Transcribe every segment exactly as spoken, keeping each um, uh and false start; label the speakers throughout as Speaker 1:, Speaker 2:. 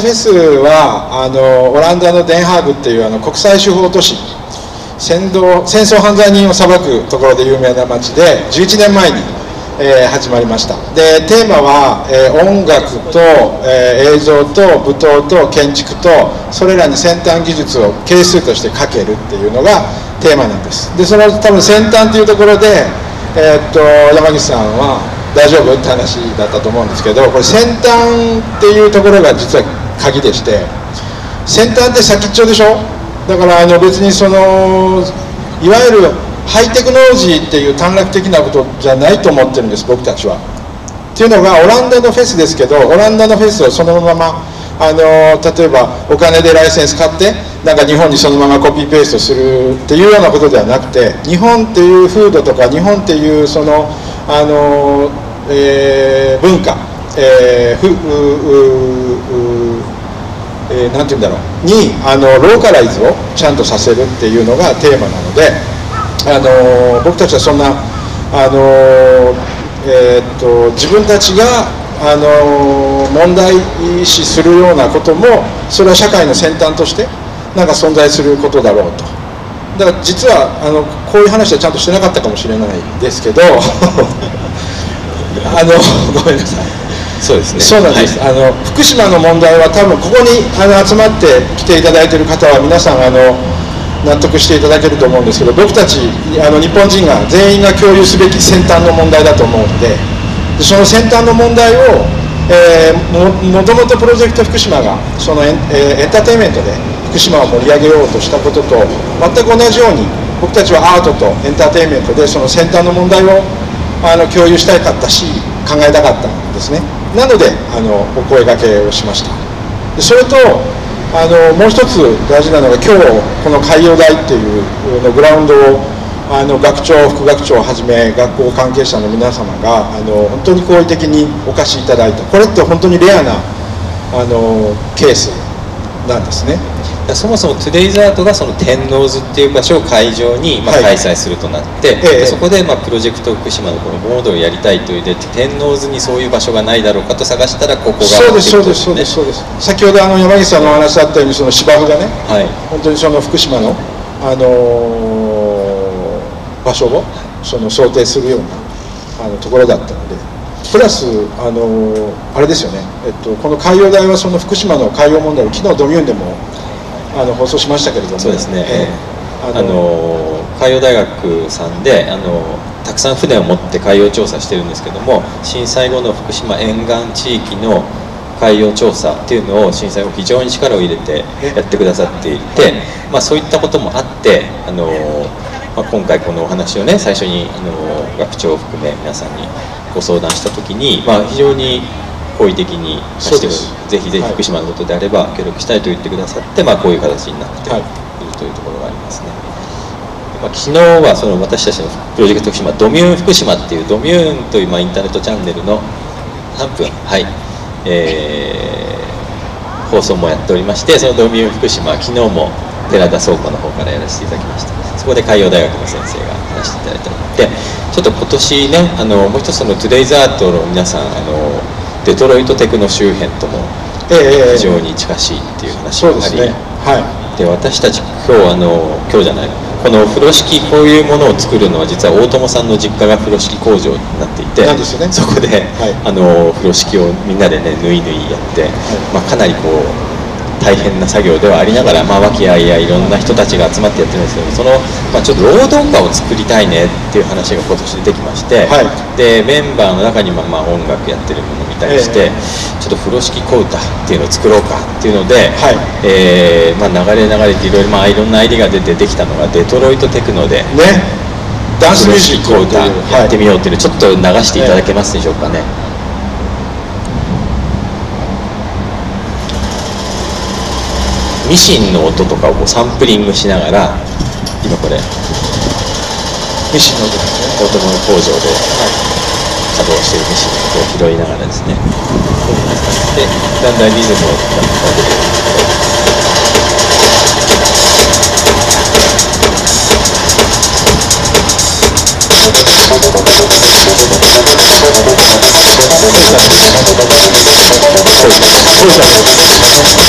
Speaker 1: フェスはあのオランダのデンハーグっていうあの国際司法都市、戦闘戦争犯罪人を裁くところで有名な街でじゅういちねんまえに、えー、始まりました。でテーマは、えー、音楽と、えー、映像と舞踏と建築とそれらに先端技術を係数としてかけるっていうのがテーマなんです。でその多分先端というところで、えー、っと山岸さんは大丈夫って話だったと思うんですけど、これ先端っていうところが実は鍵でして、先端って先っちょでしょ。だからあの別にそのいわゆるハイテクノロジーっていう短絡的なことじゃないと思ってるんです、僕たちは。っていうのがオランダのフェスですけど、オランダのフェスをそのままあの例えばお金でライセンス買ってなんか日本にそのままコピーペーストするっていうようなことではなくて、日本っていう風土とか日本っていうそのあの、えー、文化、えー、ふうううえー、なんて言うんだろうにあのローカライズをちゃんとさせるっていうのがテーマなので、あの僕たちはそんなあの、えー、っと自分たちがあの問題視するようなこともそれは社会の先端としてなんか存在することだろうと。だから実はあのこういう話はちゃんとしてなかったかもしれないですけどあのごめんなさい。
Speaker 2: そうですね。
Speaker 1: そうなんです。はい、あの福島の問題は多分ここにあの集まってきていただいている方は皆さんあの納得していただけると思うんですけど、僕たちあの日本人が全員が共有すべき先端の問題だと思うので、でその先端の問題を、えー、も, もともとプロジェクト福島がそのエン、えー、エンターテインメントで福島を盛り上げようとしたことと全く同じように、僕たちはアートとエンターテインメントでその先端の問題をあの共有したかったし考えたかったんですね。なのであのお声掛けをしました。でそれとあのもう一つ大事なのが、今日この海洋大っていうのグラウンドをあの学長副学長をはじめ学校関係者の皆様があの本当に好意的にお貸しいただいた、これって本当にレアなあのケースなんですね。
Speaker 2: そもそもトゥデイズアートがその天王洲っていう場所を会場にまあ開催するとなって、はい、でそこでまあプロジェクト福島のこの盆踊りをやりたいというで天王洲にそういう場所がないだろうかと探したらここが、
Speaker 1: そうですそうですそうですそうです。先ほどあの山岸さんのお話あったようにその芝生がね、はい、本当にその福島のあのー、場所をその想定するようなあのところだったので、プラスあのー、あれですよね、えっとこの海洋大はその福島の海洋問題を昨日ドミューンでもあの放送しましたけれども、
Speaker 2: そうですね、えー、あの海洋大学さんであのたくさん船を持って海洋調査してるんですけども、震災後の福島沿岸地域の海洋調査っていうのを震災後非常に力を入れてやってくださっていて、まあ、そういったこともあってあの、まあ、今回このお話をね最初にあの学長を含め皆さんにご相談した時に、まあ、非常に好意的にしてぜひぜひ福島のことであれば協力したいと言ってくださって、まあ、こういう形になっているというところがありますね。まあ、昨日はその私たちのプロジェクト福島ドミューン福島っていうドミューンというまあインターネットチャンネルのさんぷん、はいえー、放送もやっておりまして、そのドミューン福島昨日も寺田倉庫の方からやらせていただきました。そこで海洋大学の先生が話していただいたので、ちょっと今年ねあのもう一つのトゥデイズアートの皆さんあのデトロイトテクノ周辺とも非常に近しいっていう話があり、で私たち今日あの今日じゃないこの風呂敷こういうものを作るのは実は大友さんの実家が風呂敷工場になっていて、ね、そこで、はい、あの風呂敷をみんなでね縫い縫いやって、はいまあ、かなりこう大変な作業ではありながら、まあ、和気あいあいいろんな人たちが集まってやってるんですけど、その、まあ、ちょっと労働歌を作りたいねっていう話が今年出てきまして、はい、でメンバーの中にもまあ音楽やってるものみたいにして、えー、ちょっと風呂敷小歌っていうのを作ろうかっていうので、はいえーまあ、流れ流れていろいろ、まあ、いろんなアイデアが出てできたのがデトロイトテクノで、ね、
Speaker 1: ダンスミュージック
Speaker 2: 小歌やってみようっていうのをちょっと流していただけますでしょうかね。ミシンの音とかをこうサンプリングしながら今これ
Speaker 1: ミシンの音ですね、
Speaker 2: 大友の工場で、はい、稼働しているミシンの音を拾いながらですね、でだんだんリズムを出てくる。そうですね。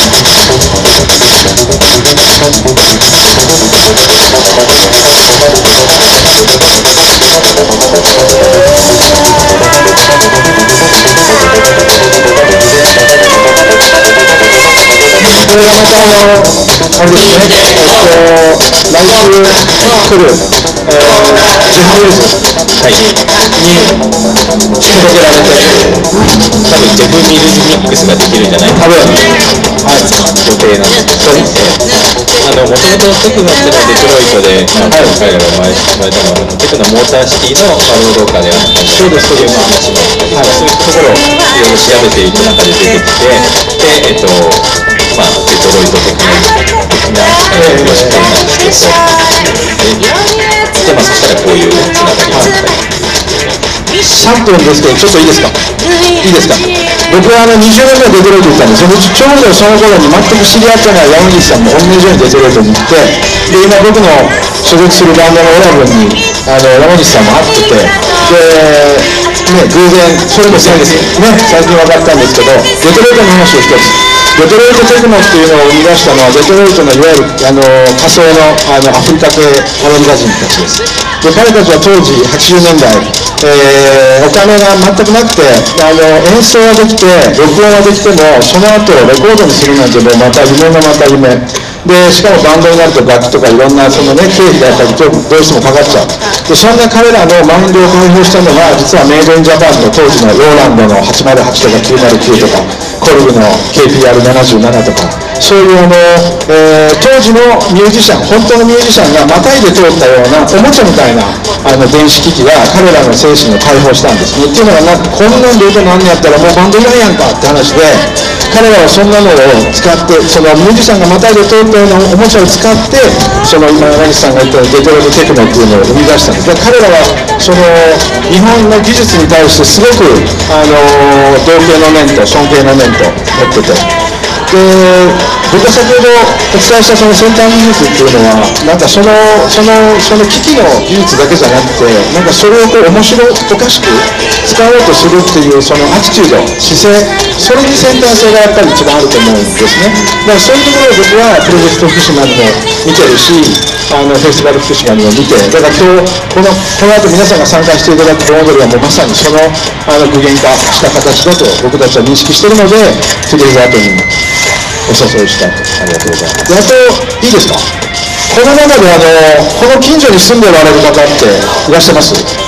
Speaker 1: れがまたあの、あれですね、えっと、来週来る、えー、ジェフ・ウェルズ、はい、に届けられて、
Speaker 2: 多分ジェフ・ミルズミックスができるんじゃないかな、多分、はい、予定なんですけど、あの、もともとテクノっていうのはデトロイトで、まあ、彼らが生まれたのは、テクノモーターシティの労働家であったり、そうです、そういう話もあったり、そういうところをいろいろ調べていく中で出てきて、で、えっと、まあ、デトロイト的な話なんですけど、で、まあ、そしたらこういうつながりがあったり。
Speaker 1: さんぷんですけど、ちょっといいですか、いいですか、僕はあのにじゅうねんまえデトロイト行ったんですよ。ちょうどその頃に全く知り合ってない山岸さんも同じようにデトロイトに行って、で今僕の所属するバンドのオラブにあの山岸さんも会ってて、で、ね、偶然それも最近ね、最近分かったんですけど、デトロイトの話を一つ、デトロイトテクノっていうのを生み出したのはデトロイトのいわゆるあの仮想の、あのアフリカ系アメリカ人たちです。で彼たちは当時はちじゅうねんだい、えー、お金が全くなくて、あの演奏はできて録音はできてもその後レコードにするなんてもうまた夢のまた夢で、しかもバンドになると楽器とかいろんなその、ね、経費がやっぱりどうしてもかかっちゃう。でそんな彼らのマインドを開放したのが実はメイドインジャパンの当時のローランドのはちまるはちとかきゅうまるきゅうとかコルグの ケーピーアールななじゅうなな とか、そういうあの、えー、当時のミュージシャン、本当のミュージシャンがまたいで通ったようなおもちゃみたいなあの電子機器が彼らの精神を解放したんですね。っていうのがなんかこんなんで歌なんやったらもうバンドいないやんかって話で、彼らはそんなのを使ってそのミュージシャンがまたいで通ったようなおもちゃを使ってその今山岸さんが言ったデトロイトテクノっていうのを生み出したんです。で彼らはその日本の技術に対してすごくあの同型の面と尊敬の面と持ってて、で僕が先ほどお伝えしたその先端技術っていうのはなんかそのそのその機器の技術だけじゃなくて、なんかそれをこう面白おかしく使おうとするっていうそのアティチュード、姿勢、それに先端性がやっぱり一番あると思うんですね。だからそういうところを僕はプロジェクト福島にも見てるし、あのフェスティバル福島にも見て、だから今日このこの後皆さんが参加していただく盆踊りはもうまさにそのあの具現化した形だと僕たちは認識しているので、トゥデイズアートにお誘いしたと。ありがとうございます。であといいですか、この中であのこの近所に住んでおられる方っていらっしゃいます？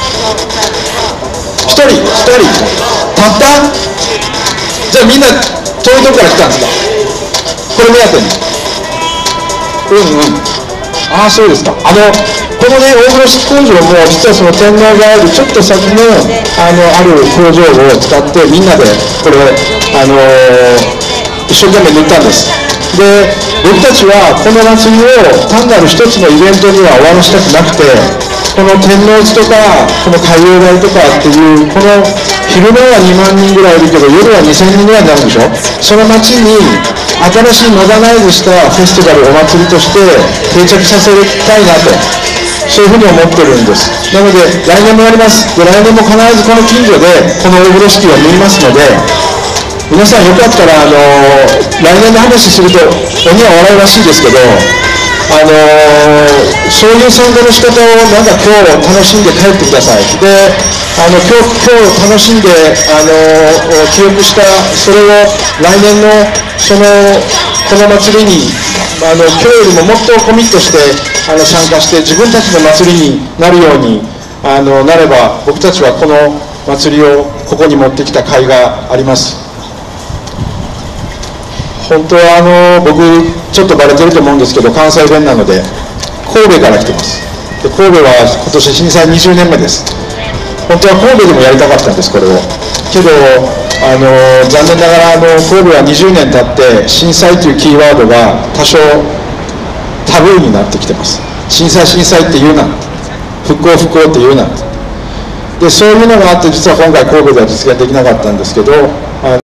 Speaker 1: ひとり、ひとりたった？じゃあみんな遠いとこから来たんですか？これ目当てに。うんうん、ああそうですか。あのこのね大風呂敷工場も実はその天皇があるちょっと先のあのある工場を使ってみんなでこれあのー一生懸命塗ったんです。で僕たちはこの祭りを単なる一つのイベントには終わらせたくなくて、この天王寺とかこの海洋台とかっていうこの昼間はにまんにんぐらいいるけど夜はにせんにんぐらいになるんでしょ。その街に新しいモダナイズしたフェスティバルお祭りとして定着させたいなと、そういうふうに思ってるんです。なので来年もやります。で来年も必ずこの近所でこの大風呂敷を塗りますので、皆さんよかったら、あのー、来年の話すると鬼は笑うらしいですけど、あのー、そういう参加の仕方をなんか今日楽しんで帰ってください。であの今日今日楽しんで、あのー、記憶したそれを来年のそのこの祭りにあの今日よりももっとコミットしてあの参加して自分たちの祭りになるようにあのなれば、僕たちはこの祭りをここに持ってきた甲斐があります。本当はあの僕ちょっとバレてると思うんですけど、関西弁なので神戸から来てます。で神戸は今年震災にじゅうねんめです。本当は神戸でもやりたかったんですこれを。けどあの残念ながらあの神戸はにじゅうねん経って震災というキーワードが多少タブーになってきてます。震災震災って言うな、復興復興って言うな。でそういうのがあって実は今回神戸では実現できなかったんですけど、